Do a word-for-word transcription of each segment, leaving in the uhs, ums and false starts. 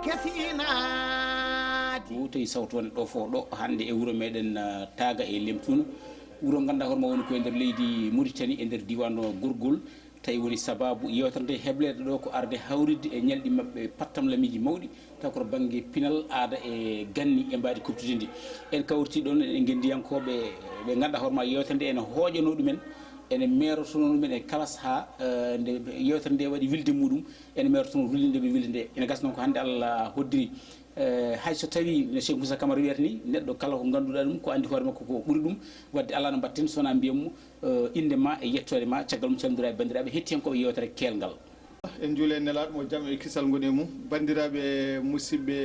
o tawi sawto wonde ɗo fo ɗo hande e wuuro meɗen Taga e Lemtuna wuuro ganduɗa hoorema woni koye nder leydi Mauritanie e nder diwan o Gourgoul tawi woni sababu yewtere nde heblede ɗo ko arde hawridde e ñalɗi mabɓe pattam lamiji mawɗi taw koto banggue pinal aada e ganni e mbadi kubtude ndi en kawriti ɗon en gendiyankoɓe ɓe ganduɗa hoorema yewtere nde ene hooƴano ɗumen ene merotono ɗumen e kalas ha nde yewtere nde waɗi wilde muɗum ene merotono rullinde ɓe wilde nde ene gasa noon ko hande Allah hoddiri hay so tawi no Cheikh Moussa Camara wiyata ni neɗɗo kala ko ganduɗa ɗum ko andi hoore makko ko ɓuuri ɗum wadde ala no mbatten sowona mbiyatmo inde ma e yettode ma caggal mum calmodira e bandiraɓe hettiyankoɓe yewtere kelgal en juule nelaɗo mo jaam e kisal ngoni e mum bandiraɓe musidɓe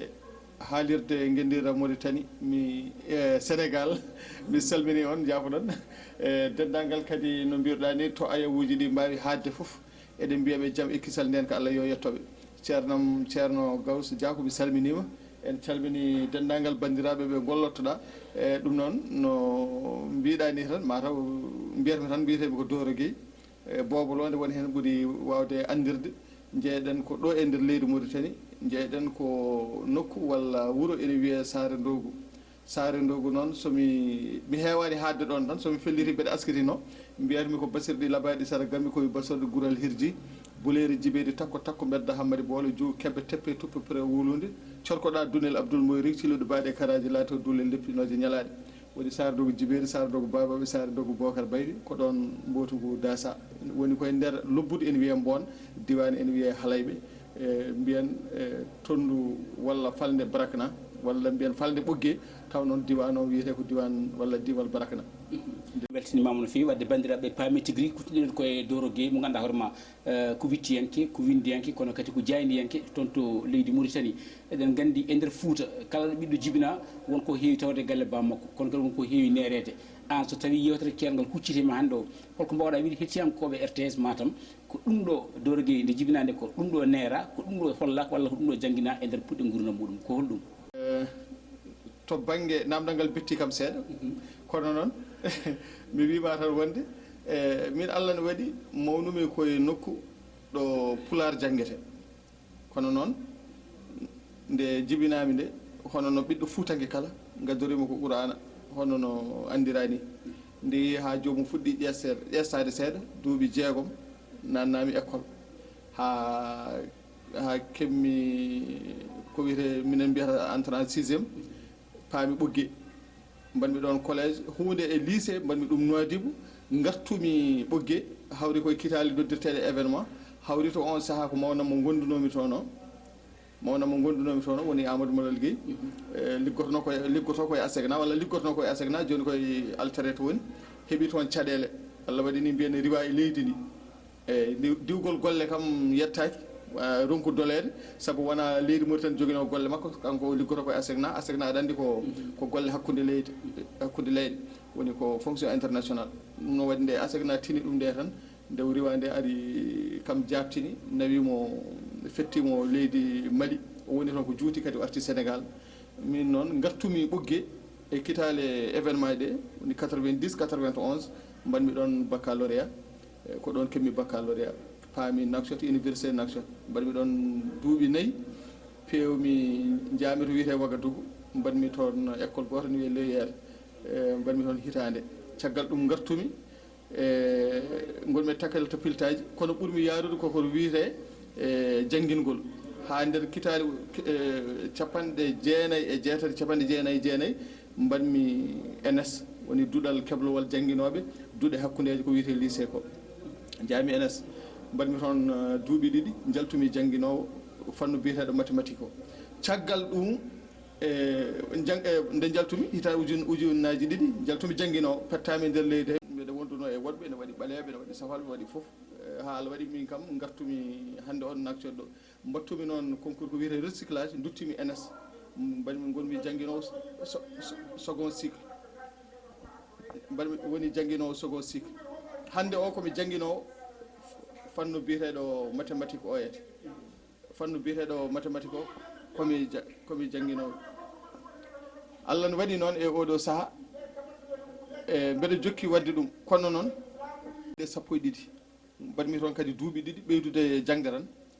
haalirde gendira Mauritanie mi e Sénégal mi salmini on jafoɗon e dendagal kadi no mbiruɗa ni to ayawuji ɗi mbawi haadde foof eɗen mbiyaɓe jaam e kisal nden ko Allah yo yettoɓe ceernam ceerno Gaoussou Diacko mi salminima en calmini dendagal bandiraɓe ɓe gollottoɗa e ɗum noon no mbiɗa ni tan mataw mbiyatmi tan mbiyeteɓe ko Doro Gueye e bobolonde woni hen ɓuuri wawde andirde jeeɗen ko ɗo e nder leydi Mauritanie jeeɗen ko nokku walla wuuro ene wiye Sare Ndogu Sare Ndogu noon somi mi hewani haadde ɗon tan somi felliti mbeɗa askitino mbiyatmi ko basirɗi labaɗi sara gammi koye basorɗe guural hirji buleeri jibeedi takko takko mbedda hammadi boole jogu kebbe teppe tuppe pré wulude corkoɗa dunel Abdoul Moyri ciluɗo baɗe karaji laato dule leppinoje ñalaɗe woni Sare Ndogu jibeedi Sare Ndogu babaɓe Sare Ndogu Bocar Baydi ko ɗon mbotugu dasa woni koye nder lobbude ene wiye Mbon diwani ene wiye Halayɓe e mbiyen e tondu walla falde Barakna walla mbiyen falde ɓoggue taw noon diwan o wiyete ko diwan walla diwal Barakna weltinimama no fewi wadde bandiraɓe paami tigui kuttiɗen koye Doro Gueye mo ganduɗa hoorema ko wittiyanke ko windiyanke kono kadi ko jaydiyanke toon to leydi Mauritanie eɗen gandi e nder Fouta kala ɓiɗɗo jibina wonko heewi tawde galle bammakko kono kadi wonko heewi nerede an so tawi yewtere kelgal huccitima hande o holko mbawɗa wiide hettiyankoɓe R T S Matam ko ɗum ɗo Doro Gueye nde jibinade ko ɗum ɗo neera ko ɗum ɗo holla walla ko ɗum ɗo jangguina e nder puɗɗe gurdam muɗum ko holɗum to banggue namdal ngal betti kam seeɗa kono noon mi wima tan wonde e min Allah ne waɗi mawnumi koye nokku ɗo pulaar jangguete kono noon nde jibinami nde hono no ɓiɗɗo fuutangue kala gaddorima ko Qur'ana hono no andirani nde yeehi ha jomum fuɗɗi ƴesseede ƴestade seeɗa duuɓi jeegom nannami école ha ha kemmi ko wiyete minen mbiyata entré en sixiéme paami ɓoggue mbanmi ɗon collége hunde e lycée mbanmi ɗum Nouadhibou gartumi ɓoggue hawri koye kitali noddirteɗe événement hawri to on saaha ko mawnam mo gondunomi toon o mawnam mo gondunomi toon o woni Amadou Malal Gueye liggotono koye liggoto koye ASECNA walla liggotono koye ASECNA joni koye altéré woni heeɓi toon caɗele Allah waɗi ni mbiyen riwa e leydi ndi eyyi diwgol golle kam yettaki ronku dolede saabu wona leydi Mauritanie jogino golle makko kanko liggoto koye ASECNA ASECNA aɗa andi ko ko golle hakkude leydi hakkude leyɗe woni ko fonction international ɗum no waɗi nde ASECNA tini ɗum nde tan nde riwa nde ari kam jabtini nawimo fettimo leydi Mali o woni toon ko juuti kadi o arti Sénégal min noon gartumi ɓoggue e kitale événement ɗe woni quatre-vingt-dix quatre-vingt-onze mbanmi ɗon baccalauréat ko ɗon kemmi baccalauréat paami Nouakchott université Nouakchott mbaɗmi ɗon duuɓi nayyi pewmi jaami to wiyete Ouagadougou mbaɗmi toon école goto ne wiye Loyer e mbaɗmi toon hitande caggal ɗum gartumi e gonmi takkale to piltaji kono ɓuurmi yaarude koko wiyete e janguingol ha nder kitali capanɗe jeenayyi e jeetati capanɗe jeenayyi e jeenayyi mbaɗmi N S woni duuɗal keblowal janguinoɓe duuɗe hakkudeji ko wiyete lycée ko jaami N S mbaɗmi toon duuɓi ɗiɗi jaltumi jangguinowo fannu biyeteɗo mathématique o caggal ɗum e jang nde jaltumi hita ujun ujunnaji ɗiɗi jaltumi jangguinowo pettami nder leydi he mbiɗa wonduno e woɗɓe ene waɗi ɓaleɓe ene waɗi safalɓe waɗi foof ha Allah waɗi min kam gartumi hande on Nouakchott ɗo mbattumi noon concours ko wiyete recyclage duttimi N S mbaɗmi gonmi jangguinowo second cycle mbaɗmi woni jangguinowo second cycle hande o komi jangguinowo fannu biyeteɗo mathématique o yete fannu biyeteɗo mathématique o komi komi jangguinowo Allah ne waɗi noon e oɗo saaha e mbeɗa jokki wadde ɗum kono noon ɗe sappo e ɗiɗi mbaɗmi toon kadi duuɓi ɗiɗi ɓeydude jangde tan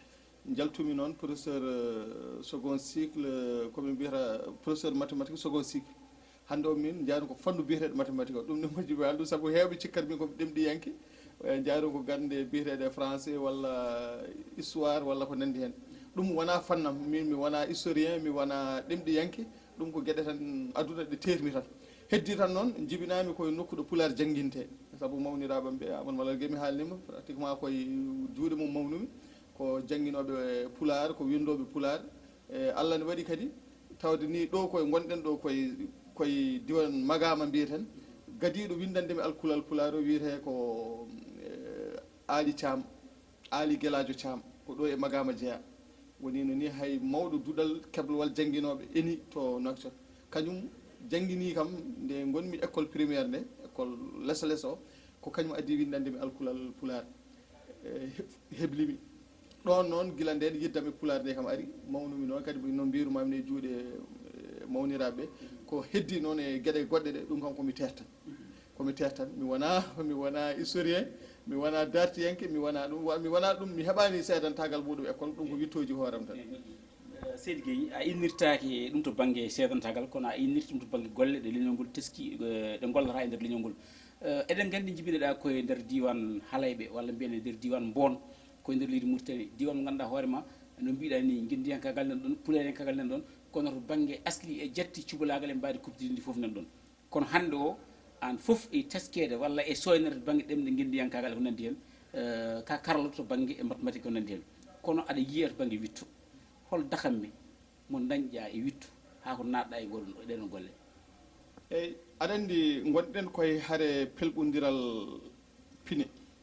jaltumi noon professeur uh, second cycle komin mbiyata professeur mathématique second cycle hannde o min jaari ko fannu biyeteɗo mathématique o ɗum ne moƴƴi andu saabu heewɓe cikkat min komi ɗemɗi yanke jaari ko gande biyeteɗe français walla histoire walla ko nandi hen ɗum wona fannam min mi wona historien mi wona ɗemɗi yanke ɗum ko gueɗe tan aduna ɗe terni tan heddi tan noon jibinami koye nokkuɗo pulaar jangguinte saabu mawniraɓam ɓe amon malal guemi haalnima pratiquement koye juuɗe mum mawnumi ko jangguinoɓe pulaar ko windoɓe pulaar e allah ne waɗi kadi tawde ni ɗo koye gonɗen ɗo koye koye diwan magama mbiyeten gadiɗo windandemi alkulal pulaar o wiyete ko Ali Thiam Ali Gueladio Thiam ko ɗo e magama jeeya woni no ni hay mawɗo duɗal keblowal jangguinoɓe eni to Nouakchott kañum jangguini kam nde gonmi école primaire nde école lesa lesa o ko kañum addi windandemi alkulal pulaar e heblimi ɗon noon gila nden yiddami pulaar nde kam ari mawnumi noon kadi no mbirumami ne juuɗe mawniraɓe ko heddi noon e gueɗe goɗɗe ɗe ɗum kam komi tertan komi tertan mi wona mi wona historien mi wona dartiyanke mi wona ɗum mi wona ɗum mi heɓani seedantagal muɗum école ɗum ko wittoji hooram tan seydi Gueye a innirtaki ɗum to banggue seedantagal kono a innirti ɗum to banggue golle ɗe leñol ngol teski ɗe gollata e nder leñol ngol eɗen gandi jibineɗa koye nder diwan Halayɓe walla mbiyen e nder diwan Mbon koye nder leydi Mauritanie diwan mo ganduɗa hoorema no mbiɗa ni guindiyankagal nan ɗon pularenkagal nan ɗon kono to banggue asli e jatti cubalagal e mbadi kubtididi foof nan ɗon kono hande o an foof e teskede walla e soynere to banggue ɗemɗe guindiyankagal ko nandi hen ka karlo to banggue e mathématique ko nandi hen kono aɗa yiya to banggue witto hol dakamɓe mo dañƴa e witto ha ko natɗa e gol ɗeɗon golle eyyi aɗa andi gonɗen koye haare pelɓodiral pine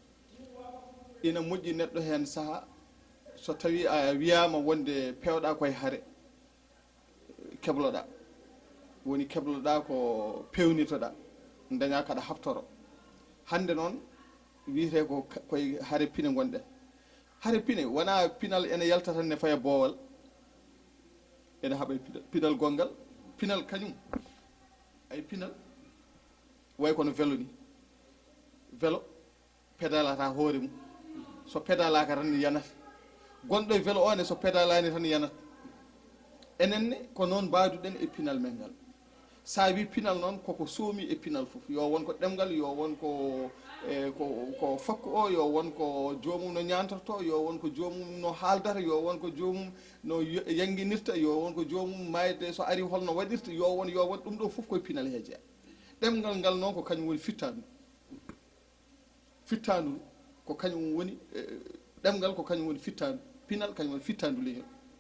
ina moƴƴi neɗɗo hen saaha so tawi a wiyama wonde pewɗa koye haare kebloɗa woni kebloɗa ko pewnitoɗa daña kaɗa haftoro hande noon wiyete ko koye haare pine gonɗen haare pine wona pinal ene yalta tan ne faya boowal ene haaɓa pinal gongal pinal kañum ay pinal way kono vélo ni vélo pédalata hoore mum so pédalaka tan yanata gonɗo e vélo o ne so pédalani tan yanata enenne ko noon mbaduɗen e pinal men ngal sa wi pinal noon koko soomi e pinal foof yo won ko ɗemgal yo won ko e ko ko fakku o yo won ko joomum no ñantorto yo won ko joomum no haaldata yo won ko joomum no yanguinirta yo won ko joomum mayde so ari holno waɗirta yo won yo won ɗum ɗo foof koye pinal he jeeya ɗemgal ngal noon ko kañum woni fittandu fittandu ko kañum woni ɗemgal ko kañum woni fittandu pinal kañum woni fittandu leñol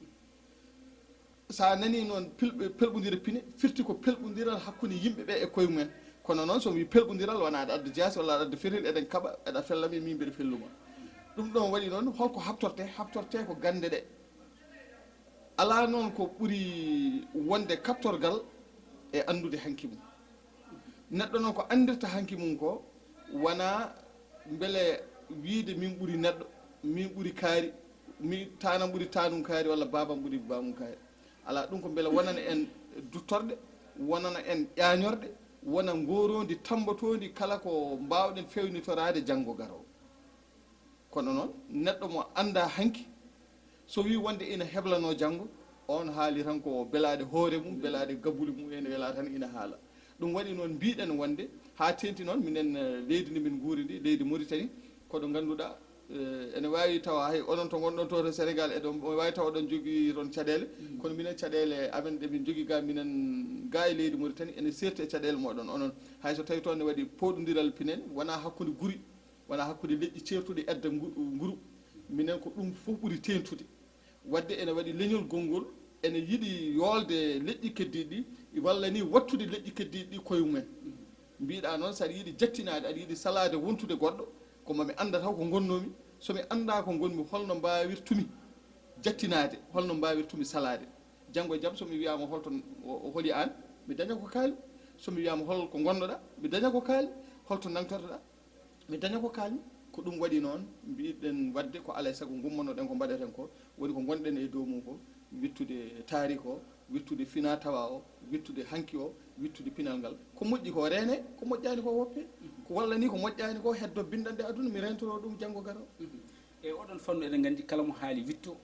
sa nani noon pelɓodira pine firti ko pelɓodiral hakkude yimɓeɓe e koye mumen kono noon somi wi pelɓodiral wona aɗa adda jaasi walla aɗa adda feril eɗen kaɓa eɗa fellami min mbiɗa felluma ɗum ɗon waɗi noon holko habtorte habtorte ko gande ɗe ala noon ko ɓuuri wonde kaptorgal e andude hanki mum neɗɗo noon ko andirta hanki mum ko wona beele wiide min ɓuuri neɗɗo min ɓuuri kaari mi tanam ɓuuri tanum kaari walla babam ɓuuri bamum kaari ala ɗum ko beele wonana en duttorde wonana en ƴañorde wona ngorodi tambatodi kala ko mbawɗen fewnitorade janggo garowo kono noon neɗɗo mo anda hanki so wi wonde ina heblano janggo on haali tan ko belade hoore mum belade gabuli mum ene wela tan ina haala ɗum waɗi noon mbiɗen wonde ha tenti noon minen leydi ndi min guuri ndi leydi Mauritanie koɗo ganduɗa ene wawi tawa hay onon to gonɗon to to Sénégal eɗon wawi tawa oɗon jogui toon caɗele kono minen caɗele amen ɗe min jogui ga minen ga e leydi Mauritanie ene serti e caɗele moɗon onon hay so tawi toon ne waɗi poɗodiral pinen wona hakkude guuri wona hakkude leƴƴi certuɗe edda nguru minen ko ɗum fof ɓuuri tentude wadde ene waɗi leñol gongol ene yiiɗi yolde leƴƴi keddiɗi ɗi walla ni wattude leƴƴi keddiɗi ɗi koye mumen mbiɗa noon saɗa yiiɗi jettinade aɗa yiiɗi salade wontude goɗɗo ko mami anda taw ko gonnomi somi anda ko gonmi holno mbawirtumi jettinade holno mbawirtumi salade janggo e jaam somi wiyama holto holi an mi daña ko kaali somi wiyama hol ko gonɗoɗa mi daña ko kaali holto nangtortoɗa mi daña ko kaali ko ɗum waɗi noon mbiɗen wadde ko alay saago gummanoɗen ko mbaɗeten ko woni ko gonɗen e dow mum ko wittude tarik o wittude fina tawa o wittude hanki o wittude pinal ngal ko moƴƴi ko rene ko moƴƴani ko woppe ko walla ni ko moƴƴani ko heddo bindande aduna mi rentoro ɗum janggo garo e oɗon fannu eɗen gandi kala mo haali witto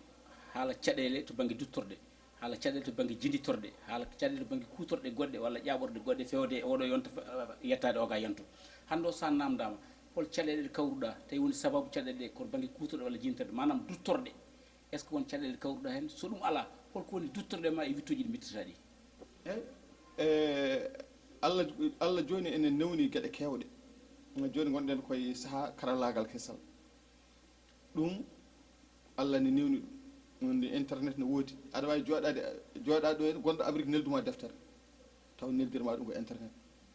haala caɗele to banggue duttorde haala caɗele to banggue jinditorde haala caɗele to banggue kutorɗe goɗɗe walla ƴaɓorde goɗɗe fewde e oɗo yonta yettade oga yonto hande o sa namdama hol caɗele ɗe kawruɗa tawi woni sababu caɗele ɗe koto banggue kutorɗe walla jinditorde manam duttorde est ce que won caɗele ɗe kawruɗa hen so ɗum ala holko woni duttorde ma e wittuji ɗi bittata ɗi eyyi e allah allah joni enen newni gueɗe kewɗe joni gonɗen koye saaha karallagal kesal ɗum allah ne newni ɗum nde internet ne woodi aɗa wawi joɗade joɗade ɗo hen gonɗo Amérique nelduma deftere taw neldirma ɗum ko internet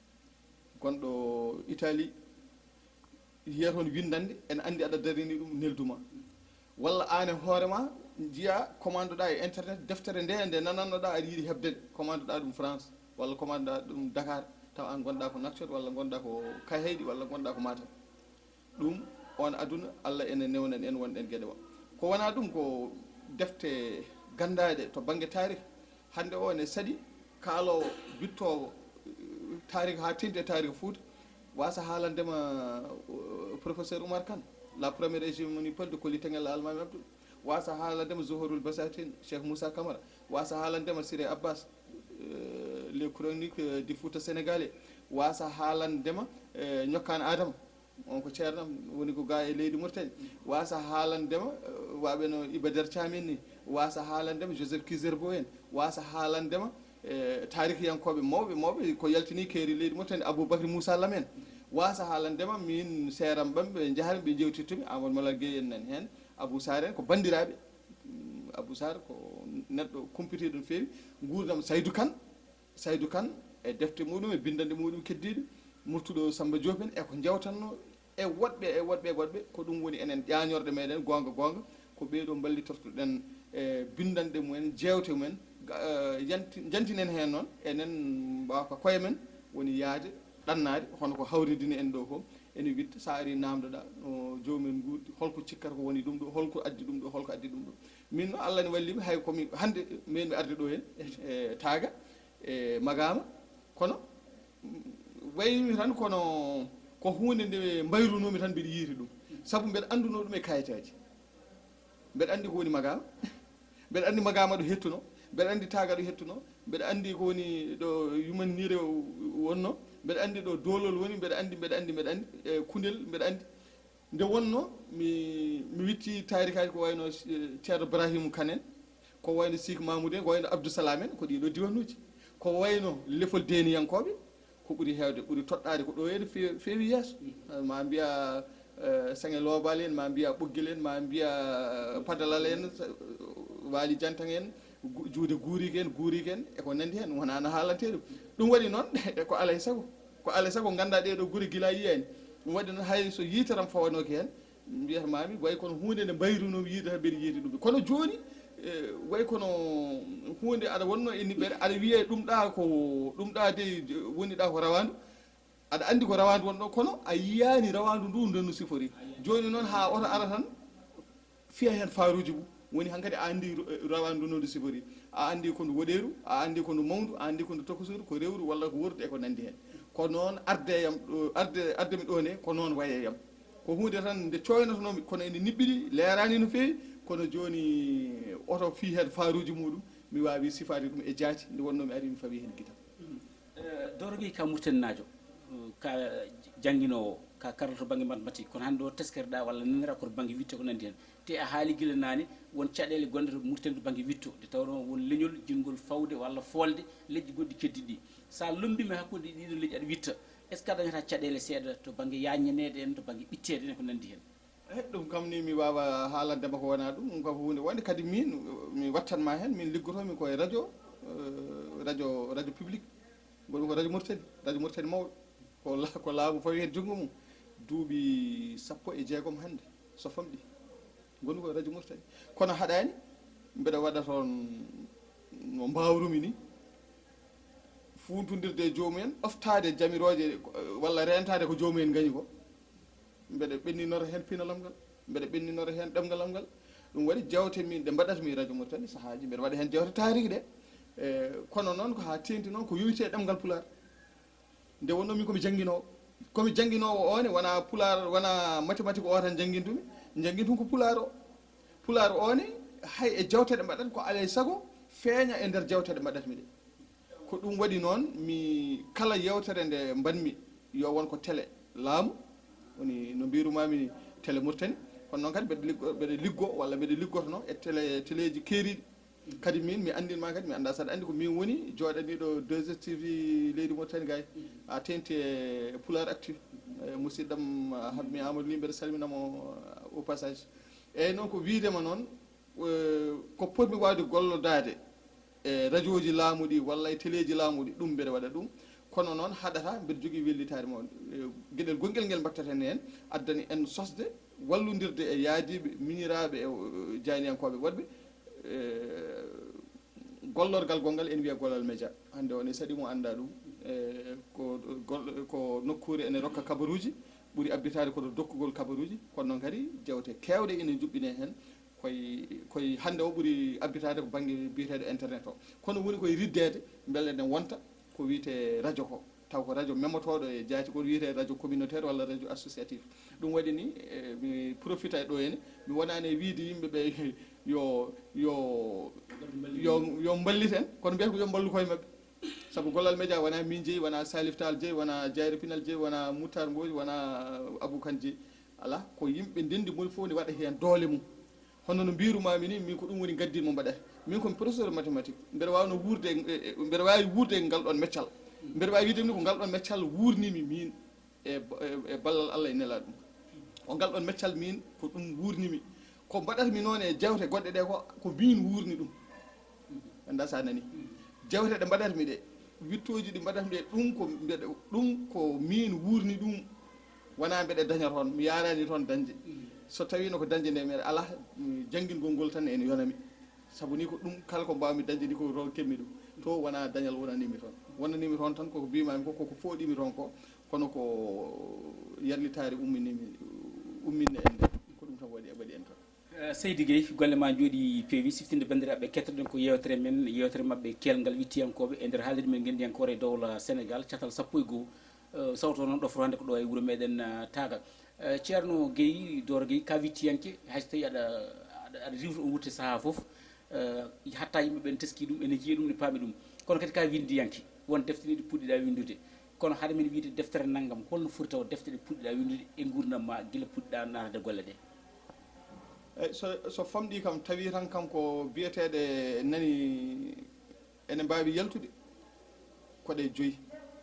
gonɗo Italie yiya toon windande ene andi aɗa darini ɗum nelduma walla an e hoorema jiiya commande ɗa e internet deftere nde nde nanannoɗa aɗa yiiɗi hebdede commande ɗa ɗum France walla commande ɗa ɗum Dakar taw an gonɗa ko Nouakchott walla gonɗa ko Kaheyɗi walla gonɗa ko Matam ɗum on aduna Allah ene newnan en wonɗen gueɗe o ko wona ɗum ko defte gandaɗe to banggue taarih hande o ne saaɗi kaalowo bittowo taarih ha tinde taarih Fouta wasa haalandema professeur Oumar Kane la première hégémonie pël de Koli Tengel Almami Abdou wasa haalandema Zohorul Basatine Cheikh Moussa Camara wasa haalandema Siré Abbas euh, les chroniques du Fouta sénégalais wasa haalandema euh, Ñokkane Adama on ko ceernam woni ko ga e leydi Mauritanie wasa haalandema uh, waɓe no Iba Der Thiamin ni wasa haalandema Joseph Kizerbo en wasa haalandema e tarihiyankoɓe mawɓe mawɓe ko yaltini keeri leydi Mauritanie Aboubacry Moussa Lam en wasa haalandema min seeram ɓam ɓe jahari ɓe jewtittumi Amadou Malal Gueye en nani hen Abou Sar en ko bandiraɓe Abou Sar ko neɗɗo kumpitiɗo no fewi gurdam Saydou Kane Saydou Kane e defte muɗum e bindande muɗum keddiɗo murtuɗo Samba Diop en eko jewtanno e woɗɓe e woɗɓe e woɗɓe ko ɗum woni enen ƴañorde meɗen gonga gonga ko ɓeeɗo ballitortoɗen e bindande mumen jewte mumen jantinen hen noon enen mbawa ko koye men woni yaade ɗannade hono ko hawridini en ɗo ko ene witta sa ari namdoɗa no jomumen gurdi holko cikkata ko woni ɗum ɗo holko addi ɗum ɗo holko addi ɗum ɗo min no Allah ne wallimi hay komi hande min mi arde ɗo hen e taaga e magama kono waymi tan kono ko hunde nde mbayrunumi tan mbiɗa yiiri ɗum saabu mbeɗa anduno ɗum e kayitaji mbeɗa andi ko woni magama mbeɗa andi magama ɗo hettuno mbeɗa andi taaga ɗo hettuno mbeɗa andi ko woni ɗo yumanire wonno mbeɗa andi ɗo dolol woni mbeɗa andi mbeɗa andi mbeɗa andi e kundel mbeɗa andi nde wonno mi mi witti tarikaji ko wayno ceerno Ibrahima Kane en ko wayno Sik Mamoudou en ko wayno Abdou Salam en ko ɗiɗo diwanuji ko wayno lefol deniyankoɓe ko ɓuuri hewde ɓuuri toɗɗade ko ɗo henne fewi fewi yesso ma mbiya sange lobal en ma mbiya ɓoggel en ma mbiya padalal en waali jantan en juude guuriki en guuriki en eko nandi hen wona no haalante ɗum ɗum waɗi noon ko alay saago ko alay saago ganda ɗeɗo guuri guila yiyani ɗum waɗi noon hay so yitaram fawanoki hen mbiyata mami way kono hunde nde mbayruno yiide tan mbeɗa yiiti ɗum kono joni way kono hunde aɗa wonno e niɓɓere aɗa wiye ɗum ɗa ko ɗum ɗa de woni ɗa ko rawandu aɗa andi ko rawandu wonɗo kono a yiyani rawandu ndu ndenno sifori joni noon ha oto ara tan fiya hen faruji mum woni hankkadi a andi rawandu ndu sifori a andi ko ndu woɗeru a andi ko ndu mawdu a andi ko ndu tokosuru ko rewru walla ko wurde e ko nandi hen ko noon ardeyam ɗo arde ardemi ɗo ne ko noon wayeyam ko hunde tan nde coynotonomi kono ene niɓɓiɗi leerani no fewi kono joni oto fi hen faruji muɗum mi wawi sifade ɗum e jaati nde wonno mi ari mi fawi hen guitam Doro Gueye ka murtennajo ka jangguinowo ka karata to banggue mathématique kono hande o teskereɗa walla nanira koto banggue witto ko nandi hen te a haali guila nane won caɗele gonɗe to murten to banggue witto nde tawno won leñol jingol fawde walla folde leƴƴi goɗɗi keddiɗi sa lombima hakkude ɗiɗo leƴƴi aɗa witta est ce que a dañata caɗele seeɗa to banggue yañanede en to banggue ɓittede en ko nandi hen e ɗum kam ni mi wawa haalandema ko wona ɗum ɗum kam hunde wonde kadi min mi wattanma hen min liggotomi koye radio radio radio public goɗum ko radio Mauritanie radio Mauritanie mawɗo ko ko laamu fawi hen junggo mum duuɓi sappo e jeegom hande so famɗi gonɗum ko radio Mauritanie kono haɗani mbeɗa waɗa toon no mbawrumi ni funtodirde e joomumen oftade jamiroje walla rentade ko joomumen gañi ko mbeɗa ɓenninora hen pinalam ngal mbeɗa ɓenninora hen ɗemgalam ngal ɗum waɗi jewte min ɗe mbaɗatmi radio Mauritanie sahaji mbeɗa waɗa hen jewte tarihi ɗe e kono noon ko ha tengti noon ko yowite ɗemgal pulaar nde wonno min komi jangguinowo komi jangguinowo one wona pulaar wona mathématique o tan jangguintumi jangguintumi ko pulaar o pulaar one hay e jawteɗe mbaɗat ko alay sago feeña e nder jawteɗe mbaɗatmi ɗe ko ɗum waɗi noon mi kala yewtere nde mbanmi yo won ko télé laamu woni no mbirumami télé Mauritanie kono noon kadi mbeɗa liggo mbeɗa liggo walla mbeɗa liggotono e télé téléji keeriɗi kadi min mi andinma kadi mi anda saɗa andi ko min woni joɗaniɗo deux S T V leydi Mauritanie gay a tenti e pulaar actu musidɗam habmi Amadou Ly mbeɗa salminamo au passage eyyi noon ko wiidema noon ko potmi wawde gollodade e radio ji laamuɗi walla e téléji laamuɗi ɗum mbeɗa waɗa ɗum kono noon haɗata mbeɗa jogui wellitare moon gueɗel gonguel nguel mbattaten hen addani en sosde wallodirde e yaadiɓe miñiraɓe e janiyankoɓe woɗɓe gollorgal gongal en wiya gollal média hande on e saɗi mo anda ɗum e ko ko nokkure ene rokka kabaruji ɓuuri abbitade koto dokkugol kabaruji kono noon kadi jewte kewɗe ene juɓɓine hen koye koye hande o ɓuuri abbitade ko banggue biyeteɗo internet o kono woni koye riddede beele ne wonta ko wiyete radio ko taw ko radio memotoɗo e jaati ko wiyete radio communautaire walla radio associatif ɗum waɗi ni mi profita e ɗo henne mi wonani e wiide yimɓeɓe yo yo yo yo mballiten kono mbiyata ko yo mballu koye mabɓe saabu gollal média wona min jeeyi wona Salif Tall jeeyi wona Diayre Pinal jeeyi wona Moutar Mboji wona Abou Kane jeeyi ala ko yimɓe ndendi moni fof ne waɗa hen doole mum hono no mbirumami ni min ko ɗum woni gaddinmo mbaɗata min komi professeur mathématique mbeɗa wawno wurde mbeɗa wawi wurde e ngal ɗon meccal mbeɗa wawi wiide ni ko ngal ɗon meccal wurnimi min e e ballal Allah e nela ɗum o ngal ɗon meccal min ko ɗum wurnimi ko mbaɗatmi noon e jewte goɗɗe ɗe ko ko min wurni ɗum anda sa nani jewte ɗe mbaɗatmi ɗe wittoji ɗi mbaɗatmi ɗe ɗum ko mbeɗa ɗum ko min wurni ɗum wona mbeɗa daña toon mi yarani toon dañde so tawino ko dañde nde meɗe ala jangguingol ngol tan ene yonami saabu ni ko ɗum kala ko mbawmi dañde ni ko ro kemmi ɗum to wona dañal wonanimi toon wonanimi toon tan koko mbimami ko koko fooɗimi toon ko kono ko yarlitare umminimi umminne en nde ko ɗum tan waɗi waɗi en toon Seydi Gueye golle ma jooɗi peewi siftinde bandiraɓe kettoɗen ko yewtere men yewtere mabɓe kelgal wittiyankoɓe e nder haalirde men gendiyakore e dowla Sénégal catal sappo e goho sawto noon ɗofro hande ko ɗo e wuuro meɗen Taga ceerno Gueye Doro Gueye ka wittiyanke hayso tawi aɗa aɗa riwta o wutte saaha foof hatta yimɓeɓe teski ɗum ene jiiya ɗum ne paami ɗum kono kadi ka windiyanke won defte ɗi puɗɗiɗa windude kono haade men wiide deftere naggam holno foti taw defte ɗe puɗɗiɗa windude e gurdam ma guila puɗɗiɗa natade golle ɗe eyyi so so famɗi kam tawi tan kam ko biyeteɗe nani ene mbawi yaltude koɗe joyyi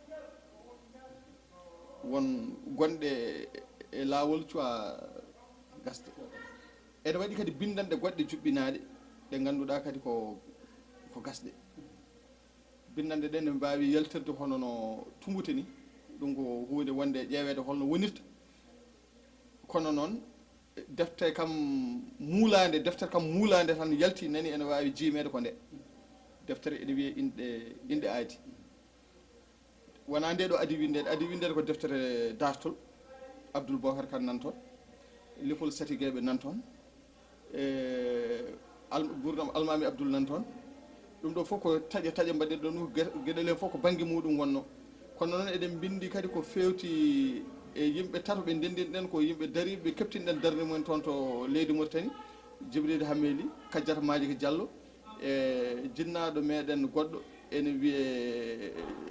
won gonɗe e laawol cuwa gasde ene waɗi kadi bindanɗe goɗɗe juɓɓinaɗe ɗe ganduɗa kadi ko ko gasɗe bindanɗe ɗe ne mbawi yaltirde hono no tumbute ni ɗum ko hunde wonde ƴeewede holno wonirta kono noon defte kam muulade deftere kam muulade tan yalti nani ene wawi jimede ko nde deftere ene wiye inde inde aadi wona nde ɗo adi windede adi windede ko deftere dartol Abdoul Bocar Kane nan toon Lipol Satigueɓe nan toon e gurdam Almami Abdoul nan toon ɗum ɗo fof ko taƴe taƴe mbaɗirɗe ɗum gueɗel fof ko banggue muɗum wonno kono noon eɗen bindi kadi ko fewti e yimɓe tato ɓe ndendinɗen ko yimɓe dariɓe ɓe keptinɗen darde mumen toon to leydi Mauritanie Djibril Hameli Kadiata Malick Diallo e jinnaɗo meɗen goɗɗo ene wiye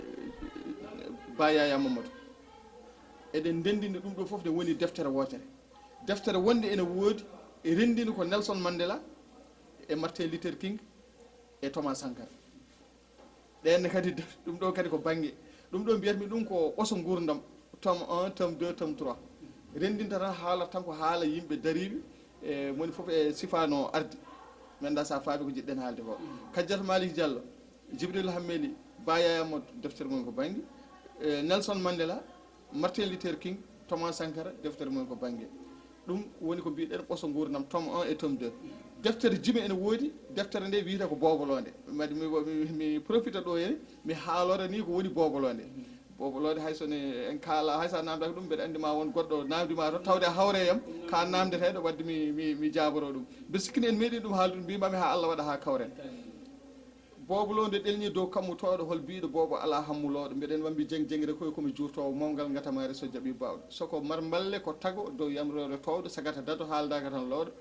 Bayaya Mamadou eɗen ndendini ɗum ɗo foof ne woni deftere wotere deftere wonde ene woodi e rendini ko Nelson Mandela e Martin Luther King e Thomas Sankara ɗenne kadi ɗum ɗo kadi ko banggue ɗum ɗo mbiyatmi ɗum ko oso gurdam tome un tome deux tome trois rendinta tan haala tan ko haala yimɓe dariɓe e moni foof e sifano ardi mi anda sa faabi ko jiɗɗen haalde ko Kadiata Malick Diallo Djibril Hammeli Bayaya Mamadou deftere mum ko banggue Nelson Mandela Martin Luther King Thomas Sankara deftere mum ko banggue ɗum woni ko mbiɗen ɓoso gurdam tome un et tome deux deftere jime ene woodi deftere nde wiyete ko bobolode madi mi profita ɗo hene mi haalore ni ko woni bobolode bobolode haysone en kaala haysa namdaki ɗum mbeɗa andi ma won goɗɗo namdima to tawde hawreyam ka namdeteɗo wadde mi mi mi jaboro ɗum mbe sikkini en meeɗi ɗum haaldude mbimami ha Allah waɗa ha kawren bobolode ɗelni dow kammutoɗo hol mbiɗo bobo ala hammuloɗo mbiɗen wambi jeng jengre koye komi jurtowo mawgal gatamare so jaaɓi bawɗo soko mar balle ko tago dow yamrore towɗo sagata dado haaldaka tan lowɗo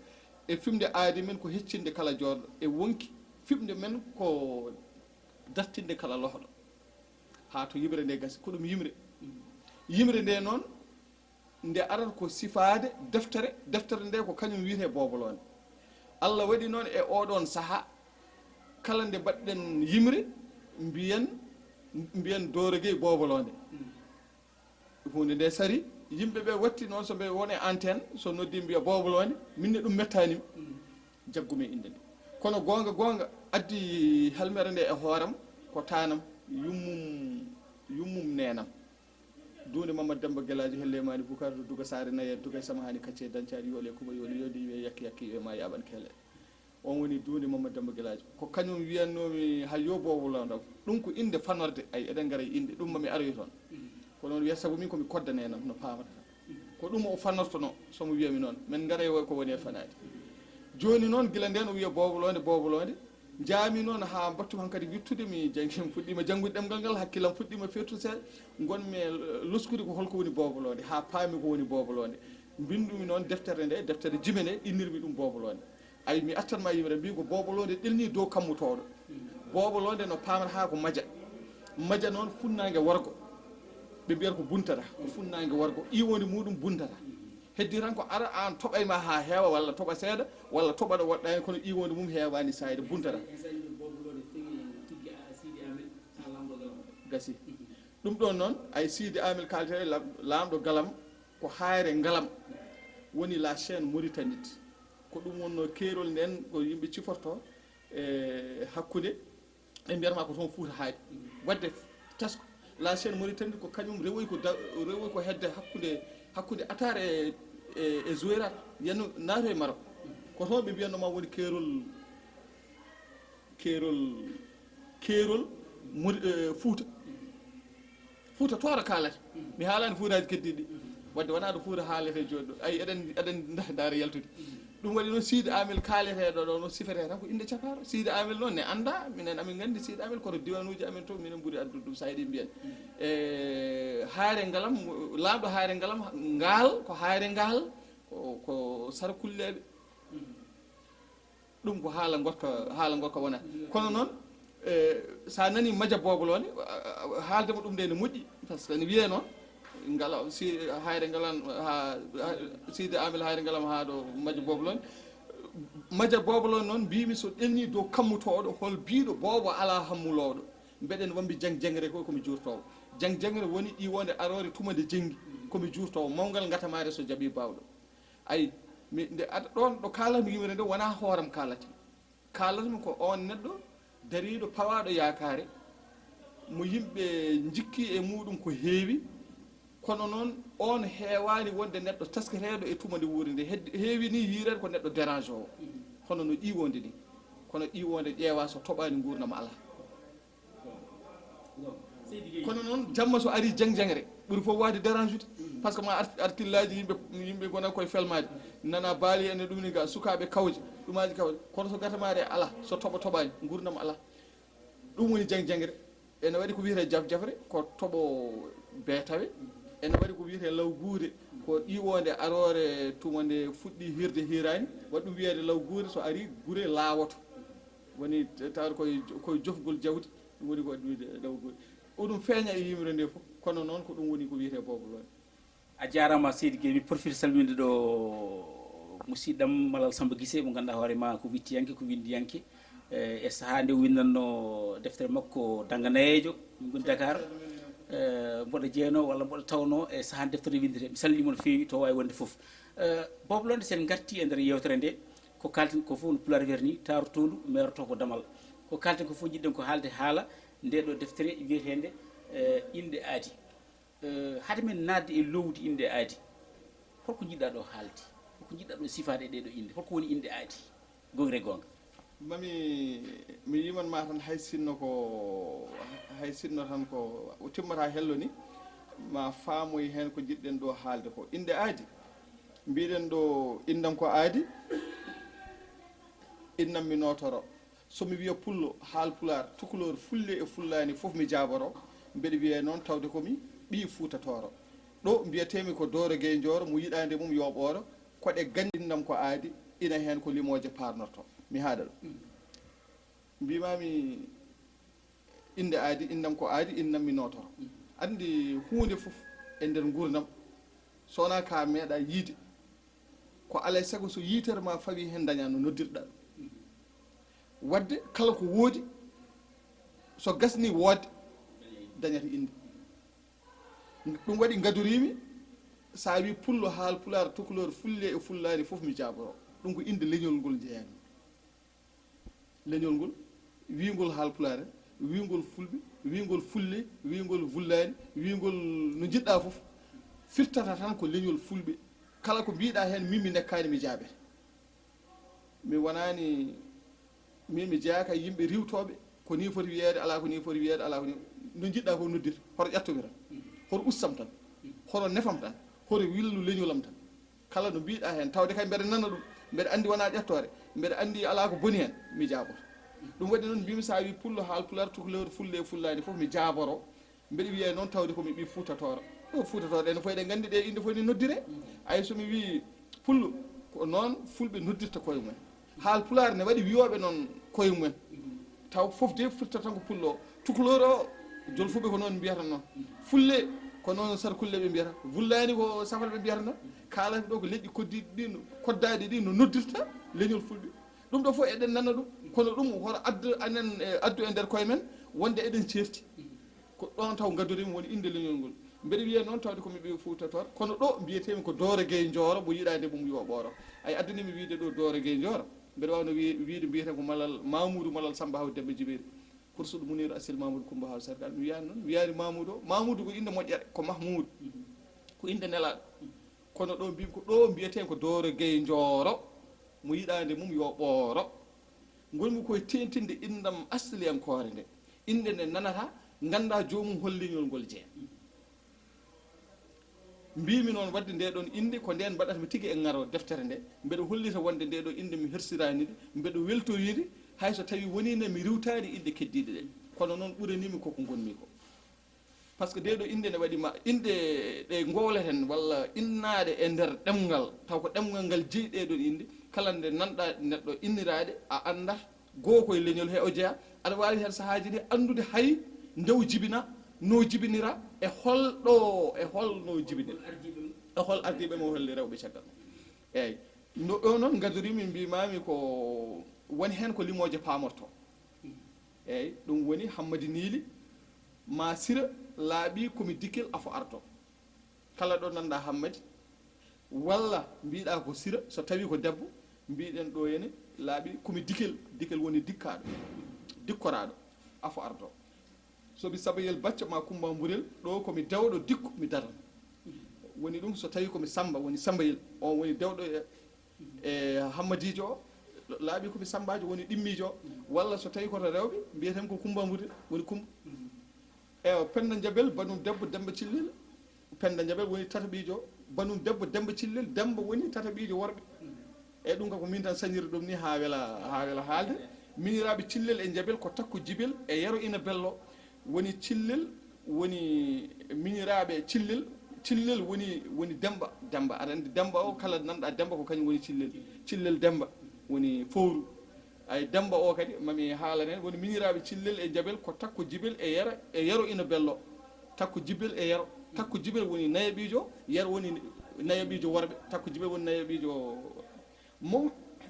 e fimde aadi men ko heccinde kala joorɗo e wonki fimde men ko dartinde kala lohɗo haa to yimre nde gasi ko ɗum yimre yimre nde noon nde arata ko sifaade deftere deftere nde ko kañum wiyete boobolonde Allah waɗi noon e oɗon sahaa kala nde mbaɗɗen yimre mbiyen mbiyen Doro Gueye boobolonde hunde nde sari yimɓe ɓe watti noon so ɓe wone antenne so noddi mbiya boobolonde minne ɗum mettanimi jaggumi inde nde kono gonga gonga addi halmere nde e hooram ko tanam yummum yummum nenam dunde Mamadou Demba Guelaji hellemani bukar to duga sare nayi duga sama hani kacce dancari yole kuma yole yodi wiye yakki yakki e ma yaban kele on woni dunde Mamadou Demba Guelaji ko kañum wiyannomi hay yo bowolonda ɗum ko inde fanorde ay eɗen gara inde ɗum mami aroy toon ko noon wiya sabu min komi kodda nenam no pamata ko ɗum o fannortono somo wiyami noon min gara e ko woni e fanade joni noon gila nden o wiya bowolonde bowolonde jaami noon ha battu hankadi wittude mi jangi fuɗɗima janngude ɗemgal ngal hakkillam fuɗɗima fewtude seeɗa gonmi luskude ko holko woni boobolonde ha paami ko woni boobolonde mbindumi noon deftere nde deftere jime nde innirmi ɗum boobolonde ay mi attanma yimre mbi ko boobolonde ɗelni dow kammutoɗo boobolonde no pamata ha ko maja maja noon funnangue wargo ɓe mbiyata ko buntata ko funnangue wargo iwonde muɗum buntata heddi tan ko ara an toɓayma ha heewa walla toɓa seeɗa walla toɓa ɗo woɗɗani kono iwonde mum heewani sayde buntata gasi ɗum ɗon noon ay Sidi Amil kalete lamɗo galam ko hayre ngalam woni la chaîne mauritanite ko ɗum wonno keerol nden ko yimɓe ciforto e hakkude ɓe mbiyatma ko toon Fouta hayde wadde tasko la chaîne mauritanite ko kañum rewoy ko rewoy ko hedde hakkude hakkude Atar e e Zouérat yenno naato e Maroc ko toon ɓe mbiyatnoma woni keerol keerol keerol Fouta Fouta toora kaalata mi haalani Foutaji keddiɗi wadde wona ɗo Fouta haalete joni ɗo ayi eɗen eɗen daara yaltude ɗum waɗi noon Sidi Amil kaaleteɗo ɗo no sifete tan ko inde cafaro Sidi Amil noon ne anda minen amin gandi Sidi Amil koto diwanuji amin to minen ɓuuri addude ɗum sa yiɗi mbiyen e haare ngalam laamɗo haare ngalam ngaal ko haare ngaal ko sarkulleɓe ɗum ko haala gotka haala gotka wonata kono noon sa nani maja bobolone haaldema ɗum nde ne moƴƴi par ce que ne wiye noon ngala si hayre ngalan ha Sidi Amil hayre ngalam ha ɗo maja bobolone maja bobolone noon mbimi so ɗelni dow kammutoɗo hol biɗo boobo ala hammuloɗo mbeɗen wambi jang jangre ko komi jurtowo jang jangre woni iwonde arore tumade jengi komi jurtowo mawgal gatamare so jaaɓi bawɗo ayi mi nde aɗa ɗon ɗo kalatmi yimre nde wona hooram kalata kalatmi ko on neɗɗo dariɗo pawaɗo yakare mo yimɓe jikki e muɗum ko heewi kono noon on heewani wonde neɗɗo tasketeɗo e tuma nde wuuri nde heewi ni yirede ko neɗɗo dérange o hono no ƴiwonde ni kono ƴiwonde ƴeewa so toɓani gurdam ala kono noon jamma so ari jang jangre ɓuuri fof wade dérange ude par ce que ma artillaji yimɓe yimɓe gona koye felmade nana baali ene ɗum ni ga sukaɓe kawje ɗumaji kawje kono so gatamade ala so toɓa toɓani gurdam ala ɗum woni jang jangre ene waɗi ko wiyete jaf jafre ko toɓo beetawe ene waɗi ko wiyete law guure ko ƴiwonde arore tuma nde fuɗɗi hirde hirani waɗi ɗum wiyede law guure so ari guure laawoto woni tawde koye koye jofgol jawdi ɗum woni ko waɗi wiyde law guure oɗum feeña e yimre nde fof kono noon ko ɗum woni ko wiyete bobolone a jarama Seydi Gueye mi profite salminde ɗo musidɗam Malal Samba Guissé mo ganduɗa hoorema ko wittiyanke ko windiyanke e saaha nde windanno deftere makko danganayejo min goni Dakar mboɗo jeeno walla mboɗo tawno e saaha deftere windete mi salmimo no feewi to wawi wonde foof bobolonde sen garti e nder yewtere nde ko kalten ko fof no pulaar werni tarotondu meroto ko damal ko kalten ko fof jiɗɗen ko haalde haala nde ɗo deftere wiyetende inde aadi hade men nadde e lowdi inde aadi holko jiɗɗa ɗo haalde holko jiɗɗa ɗo sifade e ɗeɗo inde holko woni inde aadi gongre gonga mami mi yimanma tan hay sinno ko hay sinno tan ko timmata hello ni ma faamoy hen ko jiɗɗen ɗo haalde ko inde aadi mbiɗen ɗo indam ko aadi innam mi notoro somi wiya pullo haal pulaar tukulor fulle e fullani fof mi jaboro mbeɗa wiye noon tawde komi ɓi fuutatoro ɗo mbiyatemi ko Doro Gueye Ndioro mo yiɗande mum yo ɓooro koɗe gandinnam ko aadi ina heen ko limooje paarnorto mi haaɗa ɗum mbimami inde aadi innam ko aadi innam mi nootoro anndi huunde fof e ndeer nguurdam so wonaa ka meeɗa yiide ko alay sago so yiitere ma fawi heen dañaa no noddirɗaa ɗum wadde kala ko woodi so gasnii woodde dañata inde ɗum waɗi ngadoriimi so a wi pullo haal pulaar tukulóor fulle e fullaani fof mi jaaboro ɗum ko inde leñol ngol jeeyami leñol ngol wiingol haal pulaare wiingol fulɓe wiingol fulle wiingol vullaani wiingol no jiɗɗaa fof firtata tan ko leñol fulɓe kala ko mbiɗa heen min mi nekkaani mi jaaɓete mi wonaani min mi jeeyaka yimɓe riwtooɓe ko ni foti wiyeede alaa ko ni foti wiyeede alaa ko ni no jiɗɗa ko noddir hoto ƴettomi tan hoto ustam tan hoto nefam tan hoto willu leñolam tan kala no mbiɗa heen tawde kay mbeɗa nana ɗum mbeɗa anndi wonaa ƴettoore mbeɗa anndi alaa ko boni heen mi jaaboto ɗum waɗi noon mbimi so a wi pullo haal pular tukuleur fulle e fullaani fof mi jaaboro mbeɗa wiye noon tawde komi ɓi fuutatooro o fuutatooro ene fof eɗen nganndi ɗe inde fof ni noddire ay somi wi pullo ko noon fulɓe noddirta koye mumen haal pular ne waɗi wiyoɓe noon koye mumen taw fof de firta tan ko pullo o tukuleur o jolfuɓe ko noon mbiyata noon fulle ko noon sarkulle ɓe mbiyata vullani ko safal ɓe mbiyata noon kalata ɗo ko leƴƴi koddiɗi ɗi no koddaɗi ɗi no noddirta leñol fulɓe ɗum ɗo fof eɗen nana ɗum kono ɗum hoto addu anen e addu e nder koye men wonde eɗen certi ko ɗon taw gadorimi woni inde leñol ngol mbeɗa wiye noon tawde komi ɓi fuutator kono ɗo mbiyetemi ko Doro Gueye Ndioro mo yiɗade mum yo ɓooro ay addunimi wiide ɗo Doro Gueye Ndioro mbeɗa wawno wiide mbiyeten ko malal Mamoudou malal Samba Haw Demba Djibiri poursuɗo Mouniru Asil Mamoudou Coumba Haw Sargal mi wiyani noon wiyani Mamoudou o Mamoudou ko inde moƴƴere ko Mahmoudou ko inde nelaɗo kono ɗo mbimi ko ɗo mbiyeten ko Doro Gueye Ndioro mo yiɗade mum yo ɓooro gonmi koye tentinde indam asliyankore nde inde nde nanata ganda jomum holliñol ngol jeeya mbimi noon wadde nde ɗon inde ko nden mbaɗatmi tigui e ngaro deftere nde mbeɗa hollita wonde nde ɗo inde mi hersiranide mbeɗa weltoride hayso tawi wonino mi riwtani inde keddiɗe ɗe kono noon ɓuranimi koko gonmi ko par ce que nde ɗo inde ne waɗi ma inde ɗe gowleten walla innade e nder ɗemgal taw ko ɗemgal ngal jeeyi ɗeɗon inde kala nde nanɗa neɗɗo innirade a andat goho koye leñol he o jeeya aɗa wawi hen sahaji ɗi andude hay ndew jibina no jibinira e holɗo e holno jibinira e hol ardiɓe mo holli rewɓe caggal eyyi no ɗo noon gadorimi mbimami ko woni hen ko limoje pamorto eyyi ɗum woni hammadi niili ma sira laaɓi komi dikkel afo arto kala ɗo nanɗa hammadi walla mbiɗa ko sira so tawi ko debbo mbiɗen ɗo henne laaɓi komi dikel dikel woni dikkaɗo dikkoraɗo afo ardo somi sabayel bacca ma Kumba Mburel ɗo komi dewɗo dikku mi daran woni ɗum so tawi komi Samba woni Sambayel on woni dewɗo e e hammadijo o laaɓi komi Sambajo woni ɗimmijo o walla so tawi koto rewɓe mbiyeten ko Kumba Mburel woni Kumba ewa Penda Jabel banum debbo Demba Cillel Penda Jabel woni tataɓijo o banum debbo Demba Cillel Demba woni tataɓijo worɓe e ɗum kako min tan sañiri ɗum ni ha wela ha wela haalde miniraɓe Cillel e Jabel ko takko jibel e yero ina bello woni Cillel woni miniraɓe Cillel Cillel woni woni Demba Demba aɗa andi Demba o kala nanɗa Demba ko kañum woni Cillel Cillel Demba woni fowru ay Demba o kadi mami haalane woni miniraɓe Cillel e Jabel ko takko jibel e yero e yero ina bello takko jibel e yero takko jibel woni nayaɓijo yero woni nayaɓijo worɓe takko jibel woni nayaɓijo maw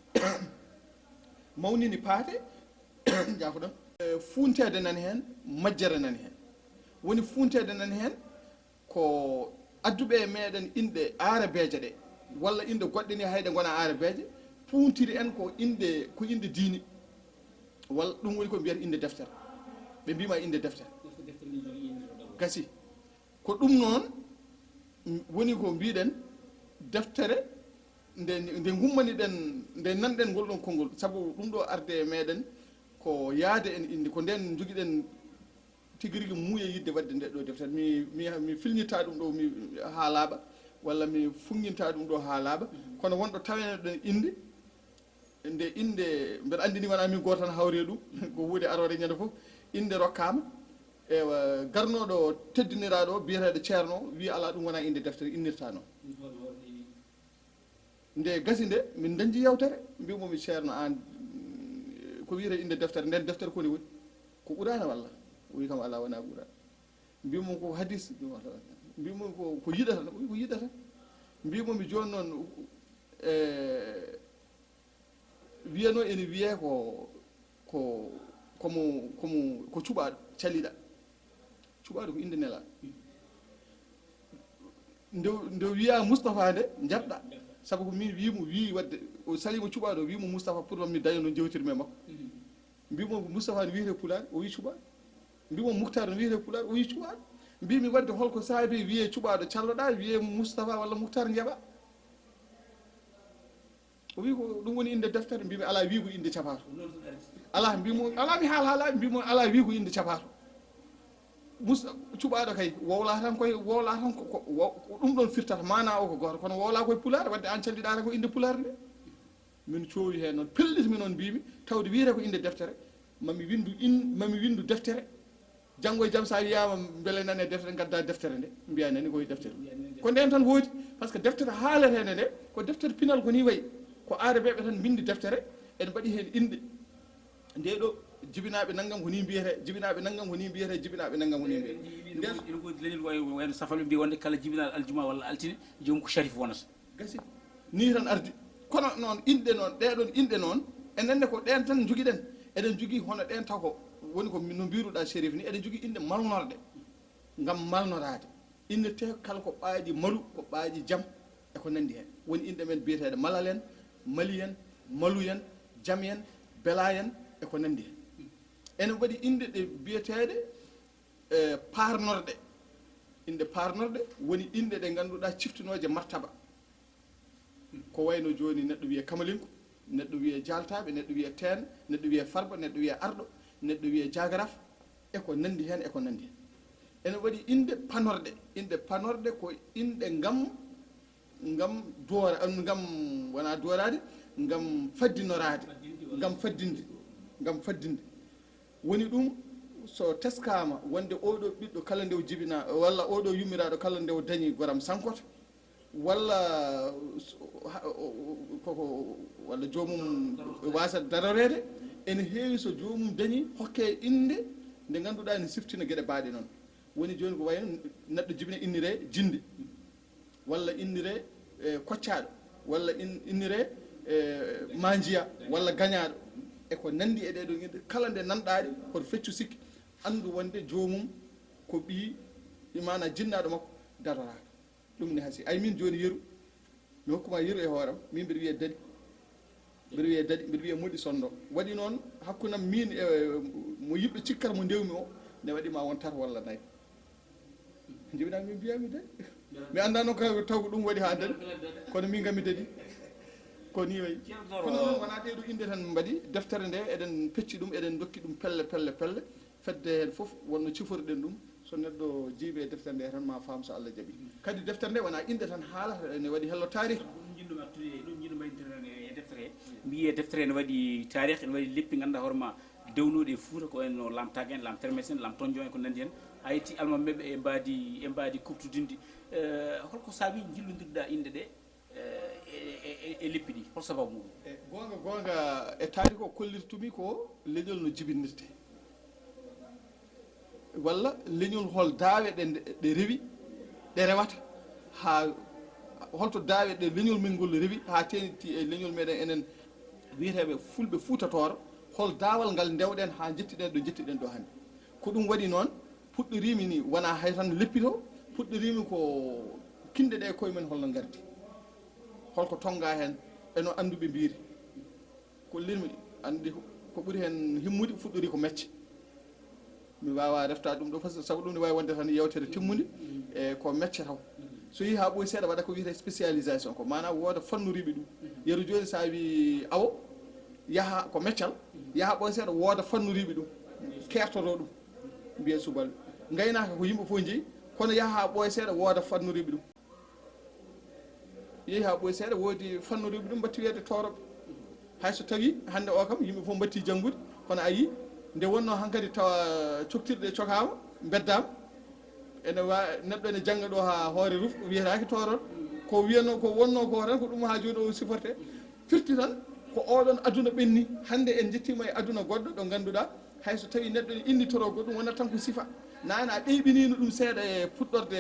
mawnini paate jafo ɗon fuuntede nani hen majjere nani hen woni fuuntede nani hen ko adduɓe e meɗen inde arabeje ɗe walla inde goɗɗe ni hayɗe gona arabeje puuntiri en ko inde ko inde diini walla ɗum woni ko mbiyata inde deftere ɓe mbima inde deftere gasi ko ɗum noon woni ko mbiɗen deftere nde nde gummani ɗen nde nanɗen ngol ɗon konngol saabu ɗum ɗo arde e meɗen ko yaade en inde ko nden joguiɗen tigui rigui muuye yidde wadde nde ɗo deftere mi mi mi filñita ɗum ɗo mi ha laaɓa walla mi funginta ɗum ɗo ha laaɓa kono wonɗo taweneɗen inde nde inde mbeɗa andini wona min goto tan hawre ɗum ko wuude arore ñande foof inde rokkama ewa garnoɗo teddiniraɗo biyeteɗo ceerno wi ala ɗum wona inde deftere innirta noon nde gasi nde min dañji yewtere mbimomi ceerno an ko wiyete inde deftere nden deftere koni woni ko ɓurana walla o wi kam ala wona ɓura mbimomi ko hadis mbimomi ko ko yiɗata o wi ko yiɗata mbimomi joni noon e wiyano ene wiye ko ko komo komo ko cuɓaɗo caliɗa cuɓaɗo ko inde nela nde nde wiya Moustapha nde jabɗa sabu ko min wimo wi wadde o salimo cuɓaɗo o wimo Moustapha pour mi daña no jewtirmi e makko mbimo Moustapha ne wiyete pulaar o wi cuɓaɗo mbimo Moukhtar ne wiyete pulaar o wi cuɓaɗo mbimi wadde holko saabi wiye cuɓaɗo calloɗa wiye Moustapha walla Moukhtar jeeɓa o wi ko ɗum woni inde deftere mbimi ala wi ko inde capato ala mbimo ala mi haal haala mbimo ala wi ko inde capato mus cuɓaɗo kay wowla tan koye wowla tan ko ɗum ɗon firtata mana o ko goto kono wowla koye pulaar wadde an calliɗa tan ko inde pulaar nde min coowi hen noon pellitmi noon mbimi tawde wiyete ko inde deftere mami windu in mami windu deftere janggo e jaam sa wiyama beele nane deftere gadda deftere nde mbiya nani koye deftere ko nden tan woodi par ce que deftere haaletede nde ko deftere pinal ko ni wayi ko arabeɓe tan bindi deftere en mbaɗi hen inde ndeɗo jibinaɓe naggam ko ni mbiyete jibinaɓe naggam ko ni mbiyete jibinaɓe naggam ko ni mbiyete nden ene godi leñol way wayno safalɓe mbi wonde kala jibinaɗo aljuma walla altine jomum ko sharif wonata gasi ni tan ardi kono noon inɗe noon ɗeɗon inɗe noon enenne ko ɗen tan joguiɗen eɗen jogui hono ɗen taw ko woni ko no mbiruɗa sérif ni eɗen jogui inde malnorde gam malnorade inde te kala ko ɓaaji malu ko ɓaaji jaam e ko nandi hen woni inde men biyeteɗe malal en mali en malu en jaam en bela en e ko nandi hen ene waɗi inde ɗe biyeteɗe e parnorɗe inde parnorɗe woni inde ɗe ganduɗa ciftinoje martaba ko wayno joni neɗɗo wiye kamalinko neɗɗo wiye jaltaɓe neɗɗo wiye ten neɗɗo wiye farba neɗɗo wiye arɗo neɗɗo wiye jagaraf e ko nandi hen e ko nandi hen ene waɗi inde panorɗe inde panorɗe ko inde ngam ngam doora ngam wona doorade ngam faddinorade ngam faddinde ngam faddinde woni ɗum so teskama wonde oɗo ɓiɗɗo kala nde o jibina walla oɗo yummiraɗo kala nde o dañi goram sankoto walla koko walla jomum wasa darorede ene heewi so jomum dañi hokke inde nde ganduɗa ne siftina gueɗe baaɗe noon woni joni ko wayno neɗɗo jibina innire jinde walla innire e koccaɗo walla innire e manjiya walla gañaɗo eko nandi e ɗeɗo inde kala nde nanɗaɗi koto feccu sikki andu wonde jomum ko ɓi imana jinnaɗo makko daroraka ɗum ne hasi ay min joni yeru mi hokkuma yeru e hooram min mbiɗa wiye daɗi mbiɗa wiye daɗi mbiɗa wiye moɗi sonno waɗi noon hakkunam min e mo yiɓɓe cikkata mo ndewmi o ne waɗima won tata walla nayyi jibinami min mbiyami daɗi mi anda noon ka taw ko ɗum waɗi ha daɗi kono min gami daɗi ko ni wayi kono noon wona ɗeɗo inde tan mbaɗi deftere nde eɗen pecci ɗum eɗen dokki ɗum pelle pelle pelle fedde hen foof wonno ciforiɗen ɗum so neɗɗo jiiɓe e deftere nde tan ma faam so Allah jaaɓi kadi deftere nde wona inde tan haalata ne waɗi hello tarih ɗum jinɗum artude ɗum jinɗum mbaɗintirane e deftere he mbiye deftere ne waɗi tarih ene waɗi leppi ganduɗa hoorema dewnuɗe e Fouta ko en no lamtaka en lam termes en lam tonjon en ko nandi hen a yetti almameɓe e mbadi e mbadi kuptudinde holko saabi jillodirɗa inde ɗe e leppi ɗi hol sababu muɗum e gonga gonga e taari ko kollirtumi ko leñol no jibinirte walla leñol hol daawe ɗe ɗe rewi ɗe rewata ha holto daawe ɗe leñol men ngol rewi ha teniti e leñol meɗen enen wiyeteɓe fulɓe fuutatoro hol daawal ngal ndewɗen ha jettiɗen ɗo jettiɗen ɗo hannde ko ɗum waɗi noon puɗɗorimi ni wona hay tan leppito puɗɗorimi ko kinde ɗe koye men holno gardi holko tonga hen eno anduɓe mbiri ko lirmi andi ko ɓuuri hen himmude fuɗɗori ko mecce mi wawa refta ɗum ɗo par ce que saabu ɗum ne wawi wonde tan yewtere timmude e ko mecce taw so yi ha ɓooyi seeɗa waɗa ko wiyete spécialisation ko manam wooda fannoriɓe ɗum yeru joni sa wi awo yaaha ko meccal yaaha ɓooy seeɗa wooda fannoriɓe ɗum kertoto ɗum mbiye subalɓe gaynaka ko yimɓe fof jeeyi kono yaaha ɓooy seeɗa wooda fannoriɓe ɗum yeehi ha ɓooy seeɗa woodi fannoriɓe ɗum mbatti wiyede toroɓe hayso tawi hande o kam yimɓe fof mbatti janggude kono ayi nde wonno hankkadi tawa coktirɗe cokama beddama ene wa neɗɗo ene jangga ɗo ha hoore ruf wiyetaki toroɗo ko wiyano ko wonno ko tan ko ɗum ha joni o supporté firti tan ko oɗon aduna ɓenni hande en jettima e aduna goɗɗo ɗo ganduɗa hayso tawi neɗɗo ne innitoro goɗɗum wonat tan ko sifa nane a ɗeyɓinino ɗum seeɗa e fuɗɗorde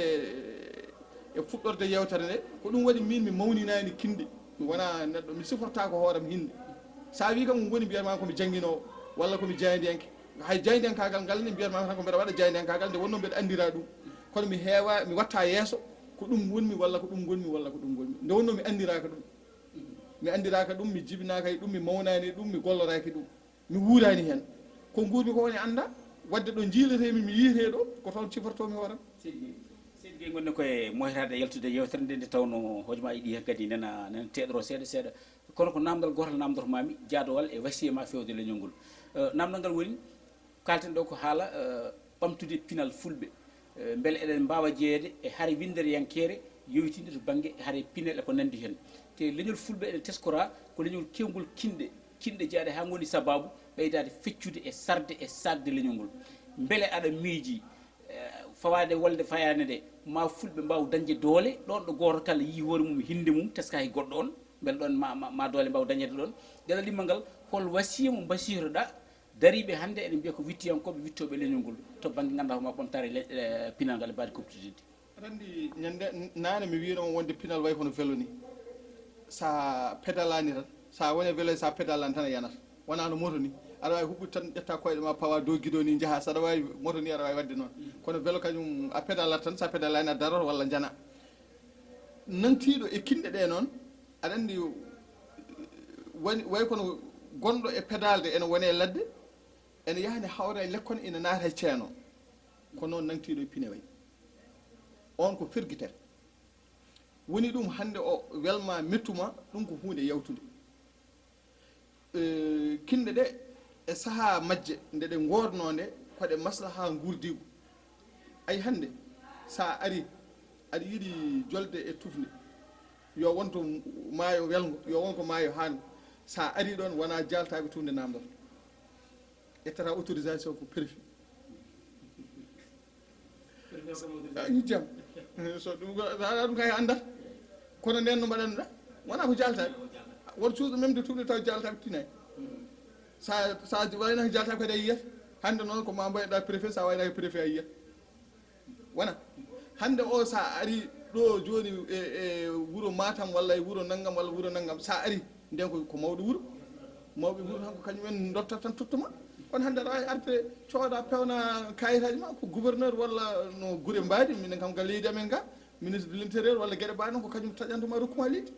e fuɗɗorde yewtere nde ko ɗum waɗi min mi mawninani kinde mi wona neɗɗo mi siforta ko hooram hinde sa wi kam woni mbiyatma komi jangguinowo walla komi jaydiyanke hay jaydiyankagal ngal ne mbiyatma tan ko mbeɗa waɗa jaydiyankagal nde wonno mbeɗa andira ɗum kono mi heewa mi watta yeeso ko ɗum wonmi walla ko ɗum gonmi walla ko ɗum gonmi nde wonno mi andiraka ɗum mi andiraka ɗum mi jibinaka e ɗum mi mawnani e ɗum mi golloraki ɗum mi wuurani hen ko guurmi ko woni anda wadde ɗo jiiletemi mi yiite ɗo ko toon cifortomi hooram seydi seydi gonne koye moytade yaltude yewtere nde nde tawno hojoma yiɗi hen kadi nana nana teɗoro seeɗa seeɗa kono ko namdal gotal namdotomami jaadowal e wasiyama fewde leñol ngol namdal ngal woni kalten ɗo ko haala ɓamtude pinal fulɓe beele eɗen mbawa jeeyede e haare windere yankere yowitinde to banggue haare pinel e ko nandi hen te leñol fulɓe ene teskora ko leñol kewgol kinɗe kinɗe jaaɗe ha goni sababu ɓeydade feccude e sarde e sagde leñol ngol beele aɗa miiji fawade wolde fayande nde ma fulɓe mbaw dañde doole ɗon ɗo goto kala yi hoore mum hinde mum teska e goɗɗo on beele ɗon ma, ma doole mbaw dañede ɗon gueɗal limmal ngal hol wasiya mo basiytoɗa dariɓe hande eɗen mbiya ko wittiyankoɓe wittoɓe leñol ngol to banggue ganduɗa hoorema ɓamtare pinal ngal e mbadi coптudide aɗa andi ñande nane mi winomo wonde pinal way kono vélo ni sa pédalani tan sa woni vélo sa pédalani tan a yanata wona no moto ni aɗa wawi huɓɓude tan ƴetta koyɗe ma pawa dow guido ni jaaha saɗa wawi moto ni aɗa wawi wadde noon kono vélo kañum a pédalat tan sa pédalani a daroto walla jana nantiɗo e kinɗe ɗe noon aɗa andi woni way kono gonɗo e pédalde ene wone e ladde ene yahane hawra e lekkon ina naata e ceeno ko noon nantiɗo e pine way on ko firguitere woni ɗum hande o welma mettuma ɗum ko hunde yawtude kinɗe ɗe e saaha majje nde ɗe gorno nde koɗe maslaha gurdigu ay hande sa ari aɗa yiiɗi jolde e tufde yo wonto maayo welgo yo wonko maayo hango sa ari ɗon wona jaltaɓe tunde namdor ettata autorisation ko perfi jam so ɗum aɗa ɗum kay andata kono nden no mbaɗannoɗa wona ko jaltaɓe won suuɗo même de tuuɗe taw jaltaɓe tinayi sa sa waynaki jaltaɓe kadi a yiyata hande noon ko ma mbayɗa préfet sa waynaki préfet a yiyata wona hande o sa ari ɗo joni e e wuuro Matam walla e wuuro naggam walla wuuro naggam sa ari nden ko ko mawɗo wuuro mawɓe wuuro tan ko kañumen dotta tan tottuma kono hande aɗa wawi arde cooda pewna kayitaji ma ko gouverneur walla no guure mbadi minen kam ga leydi amen ga ministre de l' intérieur walla gueɗe mbaɗi noon ko kañum taƴantuma rokkuma leydi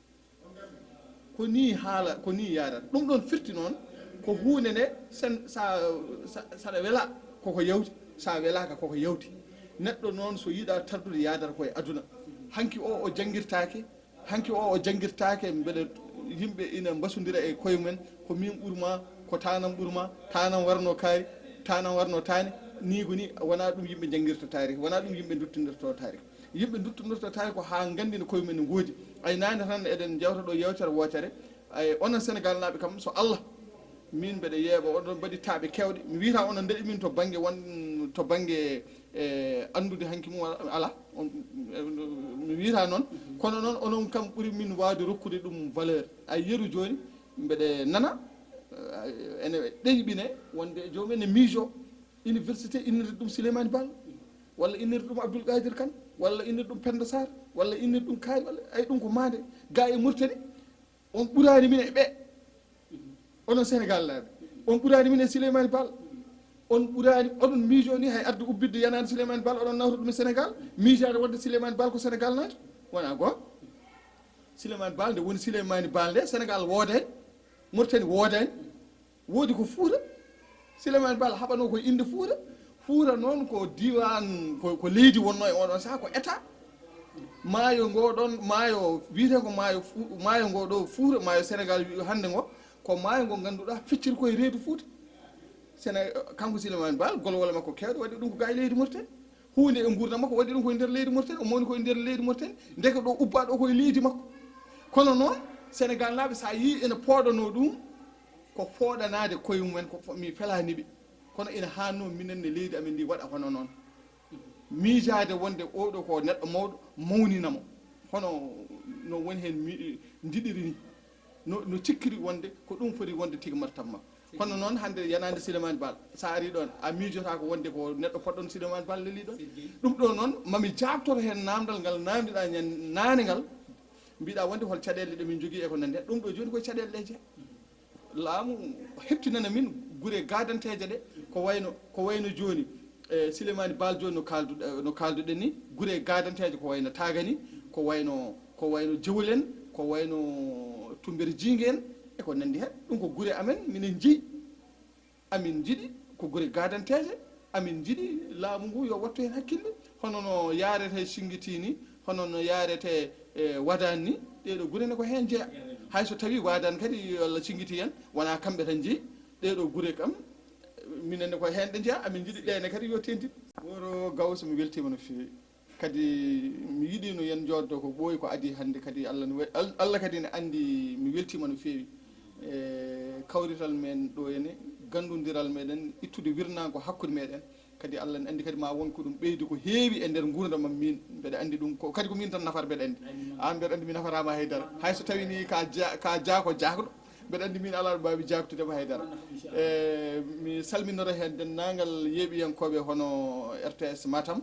ko ni haala ko ni yarata ɗum ɗon firti noon ko hunde nde sen sa saɗa weela koko yawti sa welaka koko yawti neɗɗo noon so yiiɗa tardude yadata koye aduna hanki o o jangguirtake hanki o o jangguirtake mbeɗa yimɓe ina mbasodira e koye mumen ko min ɓuurma ko tanam ɓuurma tanam warno kaari tanam warno tani ni ko ni wona ɗum yimɓe jangguirta tarik wona ɗum yimɓe duttodirto tarik yimɓe duttodirta tarik ko ha gandina koye mumen ne goodi ay nane tan eɗen jewta ɗo yewtere wotere ay onon Sénégal naɓe kam so Allah min mbeɗa yeeɓa oɗon mbaɗi taaɓe kewɗe mi wiyata onon daɗi min to banggue won to banggue e andude hanki mum ala mi wiyata noon kono noon onon kam ɓuuri min wawde rokkude ɗum valeur ay yeru joni mbeɗe nana ene ɗeyɓine wonde jomumen ne miijo université innirde ɗum Souleymane Bal walla innirde ɗum Abdoul Kadir Kane walla innirde ɗum Penda Sarr walla innirde ɗum kaari walla ay ɗum ko mande ga e Mauritanie on ɓurani min e ɓe onon Sénégal laaɓe on ɓurani min e Souleymane Bal on ɓurani oɗon miijo ni hay arde ubbidde yanade Souleymane Bal oɗon nawta ɗum e Sénégal miijade wonde Souleymane Bal ko Sénégal naata wona goon Souleymane Bal nde woni Souleymane Bal nde Sénégal woodani Mauritanie woodani woodi ko Fouta Souleymane Bal haɓano koye inde Fouta Fouta noon ko diwan ko, ko leydi wonno e oɗon saaha ko état maayo ngo ɗon maayo wiyete ko maayo maayo ngo ɗo Fouta maayo Sénégal hande ngo ko maayo ngo ganduɗa fecciri koye reedu Fouta Séné kanko Souleymane Bal golwole makko kewɗe waɗi ɗum ko ga e leydi Mauritanie hunde e gurdam makko waɗi ɗum koye nder leydi Mauritanie o mawni koye nder leydi Mauritanie ndeke ɗo ubba ɗo koye leydi makko kono noon Sénégal naaɓe sa yi ene pooɗano ɗum ko fooɗanade koye mumen ko mi felaniɓe kono ina hanno minen ne leydi amen ndi waɗa hono noon miijade wonde oɗo ko neɗɗo mawɗo mawninamo hono no woni hen ndiɗiri ni no no cikkiri wonde ko ɗum foti wonde tigi martamma kono noon hande yanande Souleymane Bal sa ari ɗon a miijota ko wonde ko neɗɗo poɗɗon Souleymane Bal leli ɗon ɗum ɗo noon mami jabtoto hen namdal ngal namdiɗa ñan nane ngal mbiɗa wonde hol caɗele ɗe min jogui e ko nande ɗum ɗo joni koye caɗele ɗe jeeya laamu heptinana min guure gadanteje ɗe ko wayno ko wayno joni e Souleymane Bal joni no kalduɗe no kalduɗen ni guure gadanteje ko wayno Tagani ko wayno ko wayno Jewulen ko wayno Tumbere Jingue en e ko nandi hen ɗum ko guure amen minen jii amin jiiɗi ko guure gadanteje amin jiiɗi laamu ngu yo wattu hen hakkille hono no yarete Singiti ni hono no yarete e Wadane ni ɗeɗo guure ne ko hen jeeya hayso tawi Wadane kadi walla Singiti en wona kamɓe tan jeeyi ɗeɗo guure kam minenne ko hen ɗe jeeya amin jiiɗi ɗene kadi yo tenti woro Gaoussou mi weltima no fewi kadi mi yiɗi no yen joddo ko ɓooyi ko adi hande kadi Allah no Allah kadi ne andi mi weltima no fewi e kawrital men ɗo ene gandodiral meɗen ittude wirnago hakkude meɗen kadi Allah ne andi kadi ma wonko ɗum ɓeydi ko heewi e nder gurdam min mbeɗa andi ɗum ko kadi ko min tan nafata mbeɗa andi an mbeɗa andi mi nafatama haydara hayso tawi ni ka ja, ka jaako jakɗo mbeɗa andi min ala mbawi jaktudema haydara e mi salminoro hen dennagal yeeɓiyankoɓe hono R T S Matam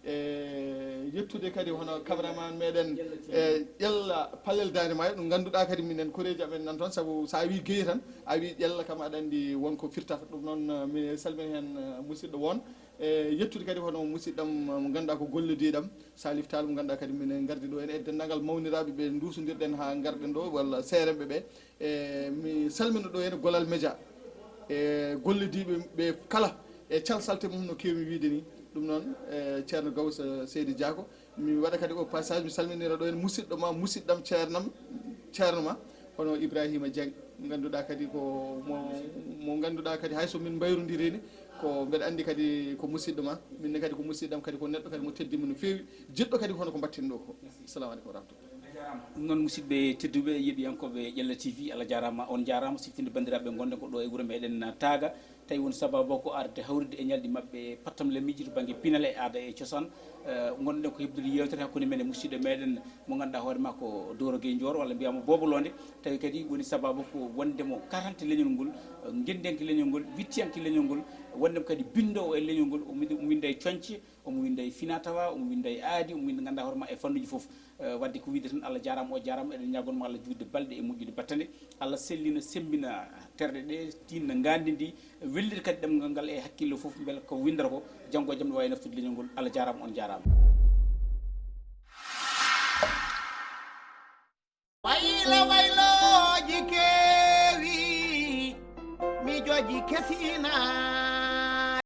e yettude kadi hono cameraman meɗen e ƴella palel dande maayo ɗum ganduɗa kadi minen koreji amen nan toon saabu sa wi Gueye tan a wi ƴella kam aɗa andi wonko firtata ɗum noon mi salmini hen musidɗo won e yettude kadi hono musidɗam mo ganduɗa ko gollodiɗam Salif Tall mo ganduɗa kadi minen gardi ɗo ene e dendagal mawniraɓe ɓe dusodirɗen ha garɗen ɗo walla seeremɓe ɓe e mi salmina ɗo ene Golal Média e gollodiɓe ɓe kala e calsalte mum no kewmi wiide ni ɗum noon e ceerno Gaoussou Seydi Diacko mi waɗa kadi au passage mi salminira ɗo en musidɗo ma musidɗam ceernam ceerno ma hono Ibrahima Dieng ganduɗa kadi ko mo mo ganduɗa kadi hayso min mbayrodireni ko mbeɗa andi kadi ko musidɗo ma minne kadi ko musidɗam kadi ko neɗɗo kadi mo teddima no fewi jiɗɗo kadi hono ko mbatten ɗo ko assalamu aleykum wa rahmatullah ɗum noon musidɓe tedduɓe yeeɓiyankoɓe Diella T V Allah jarama on jarama siftinde bandiraɓe gonɗen ko ɗo e wuuro meɗen Taga tawi woni sababu ko arde hawride e ñalɗi mabɓe pattam le miiji to banggue pinal e aada e cosaan gonɗen ko hebdude yewtere hakkude men e musidɗo meɗen mo ganduɗa hoorema ko Doro Gueye Ndioro walla mbiyama Boobo Loonde tawi kadi woni sababu ko wondemo karante leñol ngol guendenki leñol ngol wittiyanki leñol ngol wondemo kadi bindowo e leñol ngol omo winda e coñce omo winda e finatawa omo winda e aadi omo winda ganduɗa hoorema e fannuji foof wadde ko wiide tan Allah jarama o jarama eɗen ñagonmo Allah juutde balɗe e moƴƴude battane Allah sellina sembina terɗe ɗe tinna gandi ndi wellide kadi ɗemgal ngal e hakkille foof beele ko windata ko janggo e jaam ne wawi naftude leñol ngol Allah jarama on jarama waylo wayloji kewi mijoji kesina